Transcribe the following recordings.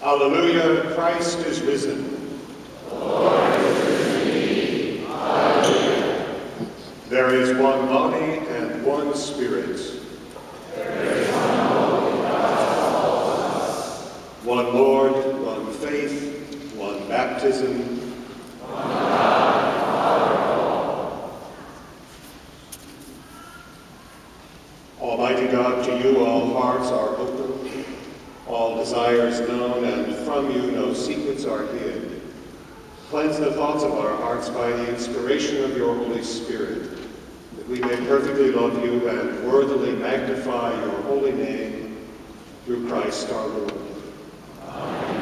Alleluia, Christ is risen. Lord is risen indeed. Alleluia. There is one body and one Spirit. There is one holy God, all of us. One Lord, one faith, one baptism. One God, Father of all. Almighty God, to you all hearts are open, all desires known, and from you no secrets are hid. Cleanse the thoughts of our hearts by the inspiration of your Holy Spirit, that we may perfectly love you and worthily magnify your holy name, through Christ our Lord. Amen.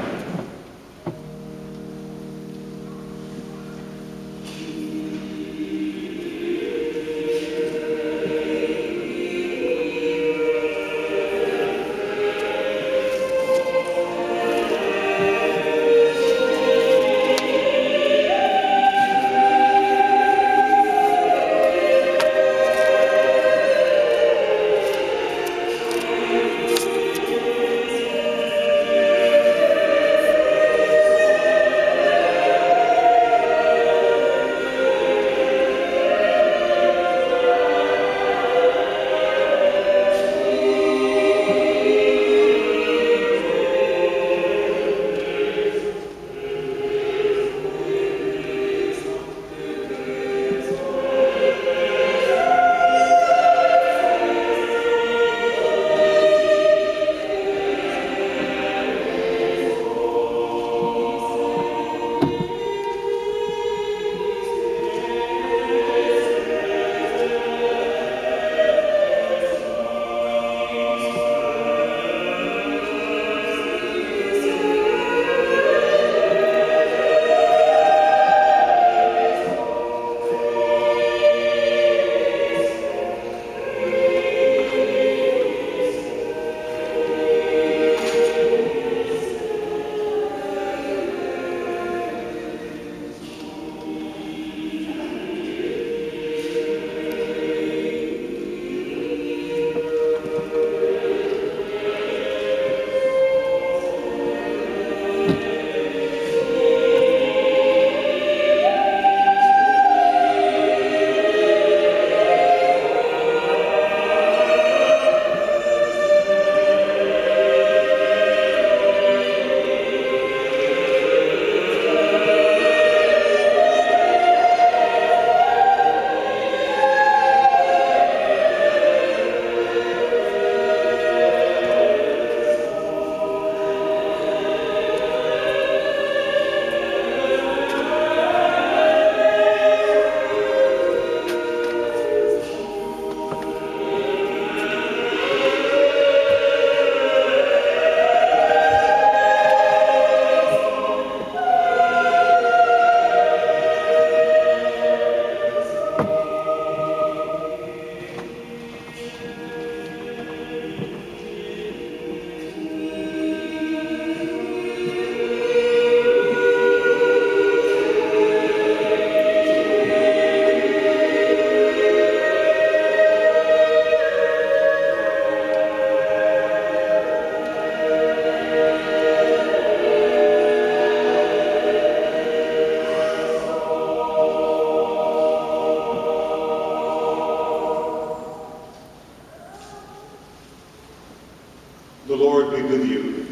The Lord be with you.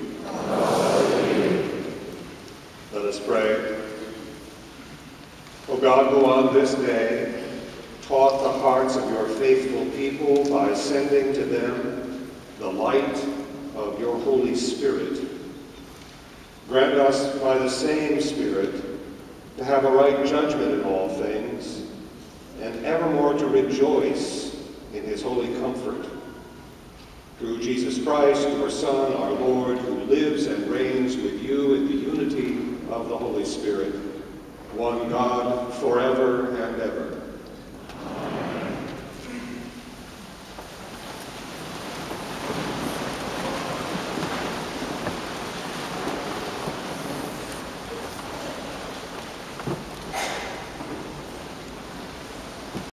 Let us pray. O God, who on this day taught the hearts of your faithful people by sending to them the light of your Holy Spirit, grant us by the same Spirit to have a right judgment in all things, and evermore to rejoice in his holy comfort. Through Jesus Christ, your Son, our Lord, who lives and reigns with you in the unity of the Holy Spirit, one God, forever and ever. Amen.